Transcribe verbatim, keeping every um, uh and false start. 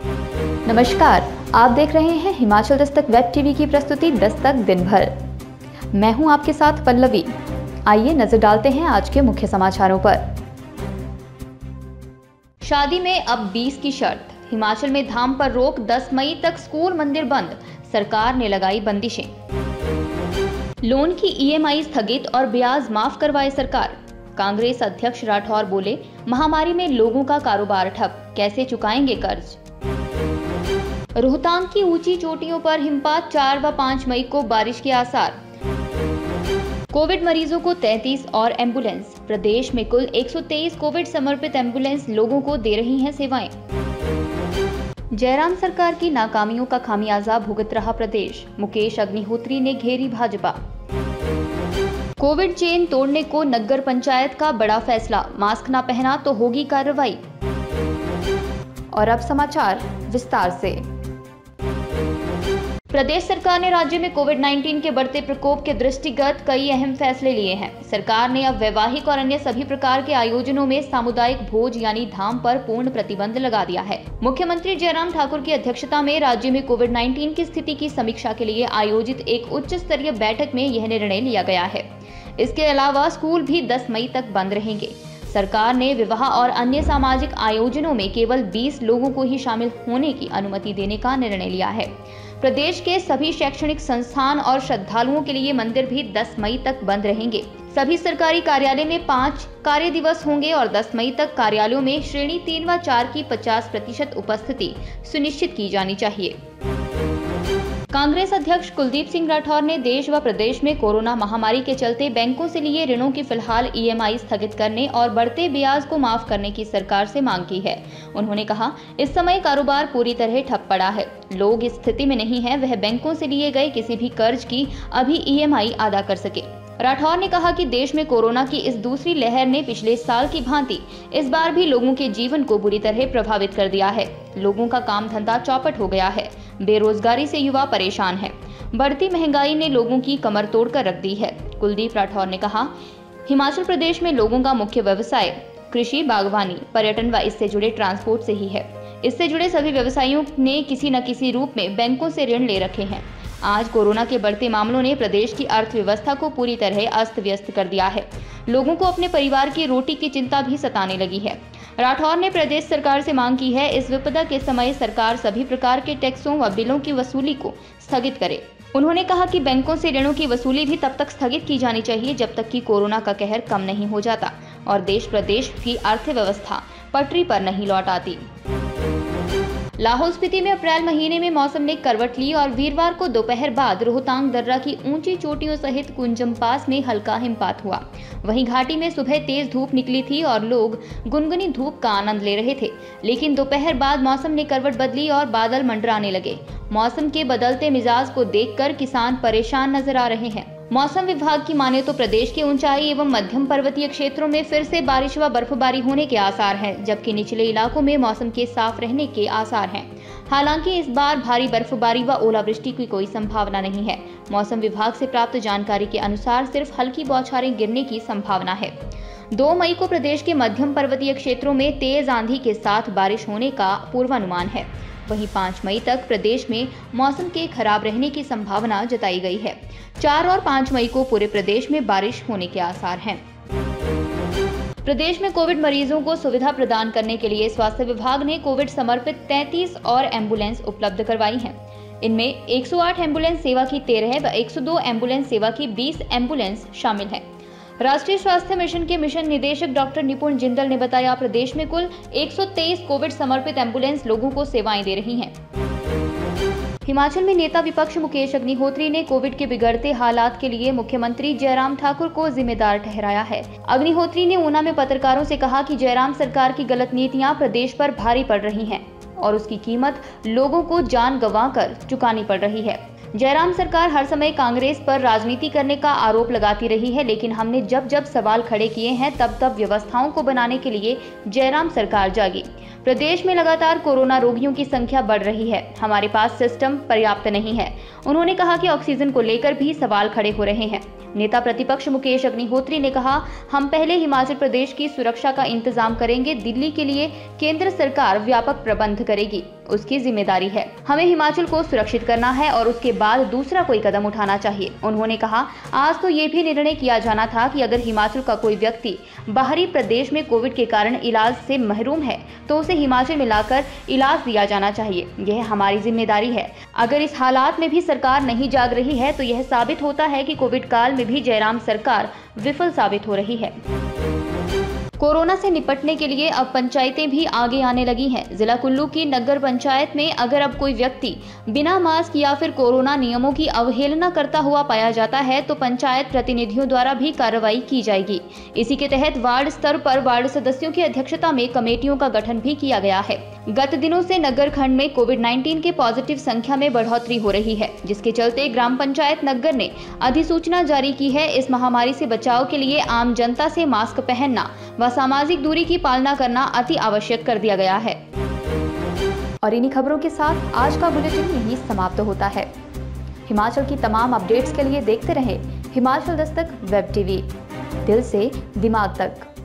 नमस्कार, आप देख रहे हैं हिमाचल दस्तक वेब टीवी की प्रस्तुति दस्तक दिन भर। मैं हूं आपके साथ पल्लवी। आइए नजर डालते हैं आज के मुख्य समाचारों पर। शादी में अब बीस की शर्त, हिमाचल में धाम पर रोक, दस मई तक स्कूल मंदिर बंद, सरकार ने लगाई बंदिशें। लोन की ईएमआई स्थगित और ब्याज माफ करवाए सरकार। कांग्रेस अध्यक्ष राठौर बोले, महामारी में लोगों का कारोबार ठप, कैसे चुकाएंगे कर्ज। रोहतांग की ऊंची चोटियों पर हिमपात, चार व पाँच मई को बारिश के आसार। कोविड मरीजों को तैंतीस और एम्बुलेंस, प्रदेश में कुल एक सौ तेईस कोविड समर्पित एम्बुलेंस लोगों को दे रही हैं सेवाएं। जयराम सरकार की नाकामियों का खामियाजा भुगत रहा प्रदेश, मुकेश अग्निहोत्री ने घेरी भाजपा। कोविड चेन तोड़ने को नगर पंचायत का बड़ा फैसला, मास्क न पहना तो होगी कार्रवाई। और अब समाचार विस्तार से। प्रदेश सरकार ने राज्य में कोविड उन्नीस के बढ़ते प्रकोप के दृष्टिगत कई अहम फैसले लिए हैं। सरकार ने अब वैवाहिक और अन्य सभी प्रकार के आयोजनों में सामुदायिक भोज यानी धाम पर पूर्ण प्रतिबंध लगा दिया है। मुख्यमंत्री जयराम ठाकुर की अध्यक्षता में राज्य में कोविड उन्नीस की स्थिति की समीक्षा के लिए आयोजित एक उच्च स्तरीय बैठक में यह निर्णय लिया गया है। इसके अलावा स्कूल भी दस मई तक बंद रहेंगे। सरकार ने विवाह और अन्य सामाजिक आयोजनों में केवल बीस लोगों को ही शामिल होने की अनुमति देने का निर्णय लिया है। प्रदेश के सभी शैक्षणिक संस्थान और श्रद्धालुओं के लिए मंदिर भी दस मई तक बंद रहेंगे। सभी सरकारी कार्यालय में पाँच कार्य दिवस होंगे और दस मई तक कार्यालयों में श्रेणी तीन व चार की पचास प्रतिशत उपस्थिति सुनिश्चित की जानी चाहिए। कांग्रेस अध्यक्ष कुलदीप सिंह राठौर ने देश व प्रदेश में कोरोना महामारी के चलते बैंकों से लिए ऋणों की फिलहाल ईएमआई स्थगित करने और बढ़ते ब्याज को माफ करने की सरकार से मांग की है। उन्होंने कहा, इस समय कारोबार पूरी तरह ठप पड़ा है। लोग इस स्थिति में नहीं है वह बैंकों से लिए गए किसी भी कर्ज की अभी ईएमआई अदा कर सके। राठौर ने कहा कि देश में कोरोना की इस दूसरी लहर ने पिछले साल की भांति इस बार भी लोगों के जीवन को बुरी तरह प्रभावित कर दिया है। लोगों का काम धंधा चौपट हो गया है, बेरोजगारी से युवा परेशान है, बढ़ती महंगाई ने लोगों की कमर तोड़कर रख दी है। कुलदीप राठौर ने कहा, हिमाचल प्रदेश में लोगों का मुख्य व्यवसाय कृषि, बागवानी, पर्यटन व इससे जुड़े ट्रांसपोर्ट से ही है। इससे जुड़े सभी व्यवसायियों ने किसी न किसी रूप में बैंकों से ऋण ले रखे हैं। आज कोरोना के बढ़ते मामलों ने प्रदेश की अर्थव्यवस्था को पूरी तरह अस्त व्यस्त कर दिया है। लोगों को अपने परिवार की रोटी की चिंता भी सताने लगी है। राठौर ने प्रदेश सरकार से मांग की है, इस विपदा के समय सरकार सभी प्रकार के टैक्सों व बिलों की वसूली को स्थगित करे। उन्होंने कहा कि बैंकों से ऋणों की वसूली भी तब तक स्थगित की जानी चाहिए जब तक कि कोरोना का कहर कम नहीं हो जाता और देश प्रदेश की अर्थव्यवस्था पटरी पर नहीं लौट आती। लाहौल स्पीति में अप्रैल महीने में मौसम ने करवट ली और वीरवार को दोपहर बाद रोहतांग दर्रा की ऊंची चोटियों सहित कुंजम पास में हल्का हिमपात हुआ। वहीं घाटी में सुबह तेज धूप निकली थी और लोग गुनगुनी धूप का आनंद ले रहे थे, लेकिन दोपहर बाद मौसम ने करवट बदली और बादल मंडराने लगे। मौसम के बदलते मिजाज को देखकर किसान परेशान नजर आ रहे हैं। मौसम विभाग की माने तो प्रदेश के ऊंचाई एवं मध्यम पर्वतीय क्षेत्रों में फिर से बारिश व बर्फबारी होने के आसार हैं, जबकि निचले इलाकों में मौसम के साफ रहने के आसार हैं। हालांकि इस बार भारी बर्फबारी व ओलावृष्टि की कोई संभावना नहीं है। मौसम विभाग से प्राप्त जानकारी के अनुसार सिर्फ हल्की बौछारें गिरने की संभावना है। दो मई को प्रदेश के मध्यम पर्वतीय क्षेत्रों में तेज आंधी के साथ बारिश होने का पूर्वानुमान है। वहीं पाँच मई तक प्रदेश में मौसम के खराब रहने की संभावना जताई गई है। चार और पाँच मई को पूरे प्रदेश में बारिश होने के आसार हैं। प्रदेश में कोविड मरीजों को सुविधा प्रदान करने के लिए स्वास्थ्य विभाग ने कोविड समर्पित तैंतीस और एम्बुलेंस उपलब्ध करवाई हैं। इनमें एक सौ आठ एम्बुलेंस सेवा की तेरह व एक सौ दो एम्बुलेंस सेवा की बीस एम्बुलेंस शामिल हैं। राष्ट्रीय स्वास्थ्य मिशन के मिशन निदेशक डॉक्टर निपुण जिंदल ने बताया, प्रदेश में कुल एक सौ तेईस कोविड समर्पित एम्बुलेंस लोगों को सेवाएं दे रही हैं। हिमाचल में नेता विपक्ष मुकेश अग्निहोत्री ने कोविड के बिगड़ते हालात के लिए मुख्यमंत्री जयराम ठाकुर को जिम्मेदार ठहराया है। अग्निहोत्री ने ऊना में पत्रकारों से कहा कि जयराम सरकार की गलत नीतियां प्रदेश पर भारी पड़ रही हैं और उसकी कीमत लोगों को जान गंवाकर चुकानी पड़ रही है। जयराम सरकार हर समय कांग्रेस पर राजनीति करने का आरोप लगाती रही है, लेकिन हमने जब जब सवाल खड़े किए हैं तब तब व्यवस्थाओं को बनाने के लिए जयराम सरकार जागी। प्रदेश में लगातार कोरोना रोगियों की संख्या बढ़ रही है, हमारे पास सिस्टम पर्याप्त नहीं है। उन्होंने कहा कि ऑक्सीजन को लेकर भी सवाल खड़े हो रहे हैं। नेता प्रतिपक्ष मुकेश अग्निहोत्री ने कहा, हम पहले हिमाचल प्रदेश की सुरक्षा का इंतजाम करेंगे, दिल्ली के लिए केंद्र सरकार व्यापक प्रबंध करेगी। उसकी जिम्मेदारी है। हमें हिमाचल को सुरक्षित करना है और उसके बाद दूसरा कोई कदम उठाना चाहिए। उन्होंने कहा, आज तो ये भी निर्णय किया जाना था कि अगर हिमाचल का कोई व्यक्ति बाहरी प्रदेश में कोविड के कारण इलाज से महरूम है तो उसे हिमाचल में लाकर इलाज दिया जाना चाहिए। यह हमारी जिम्मेदारी है। अगर इस हालात में भी सरकार नहीं जाग रही है तो यह साबित होता है कि कोविड काल में भी जयराम सरकार विफल साबित हो रही है। कोरोना से निपटने के लिए अब पंचायतें भी आगे आने लगी हैं। जिला कुल्लू की नगर पंचायत में अगर अब कोई व्यक्ति बिना मास्क या फिर कोरोना नियमों की अवहेलना करता हुआ पाया जाता है तो पंचायत प्रतिनिधियों द्वारा भी कार्रवाई की जाएगी। इसी के तहत वार्ड स्तर पर वार्ड सदस्यों की अध्यक्षता में कमेटियों का गठन भी किया गया है। गत दिनों से नगर खंड में कोविड नाइन्टीन के पॉजिटिव संख्या में बढ़ोतरी हो रही है, जिसके चलते ग्राम पंचायत नगर ने अधिसूचना जारी की है। इस महामारी से बचाव के लिए आम जनता से मास्क पहनना व सामाजिक दूरी की पालना करना अति आवश्यक कर दिया गया है। और इन्हीं खबरों के साथ आज का बुलेटिन यहीं समाप्त होता है। हिमाचल की तमाम अपडेट्स के लिए देखते रहें हिमाचल दस्तक वेब टीवी, दिल से दिमाग तक।